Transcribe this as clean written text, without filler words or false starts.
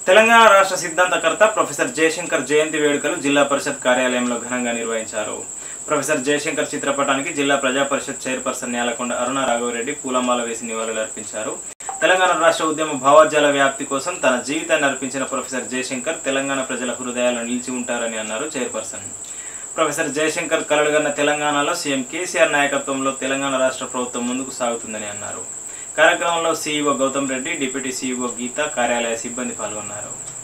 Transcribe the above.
తెలంగాణ రాష్ట్ర సిద్ధాంతకర్త ప్రొఫెసర్ జయశంకర్ జయంతి వేడుకలు జిల్లా పరిషత్ కార్యాలయంలో ఘనంగా నిర్వహించారు. ప్రొఫెసర్ జయశంకర్ చిత్రపటానికి జిల్లా ప్రజా పరిషత్ చైర్పర్సన్ న్యాలకొండ అరుణ రాఘవరెడ్డి పూలమాల వేసి నివాళులర్పించారు. తెలంగాణ రాష్ట్ర ఉద్యమ భావోద్యాల వ్యాప్తి కోసం తన జీవితాన్ని అర్పించిన ప్రొఫెసర్ జయశంకర్ తెలంగాణ ప్రజల హృదయాల్లో నిలిచి ఉంటారని అన్నారు చైర్పర్సన్. ప్రొఫెసర్ జయశంకర్ కలలుగన్న తెలంగాణలో సీఎం కేసీఆర్ నాయకత్వంలో తెలంగాణ రాష్ట్ర ప్రభుత్వం ముందుకు సాగుతుందని అన్నారు. కార్యక్రమంలో CEO Gautam Reddy, deputy CEO Geetha, కార్యాలయ సిబ్బంది పాల్గొన్నారు.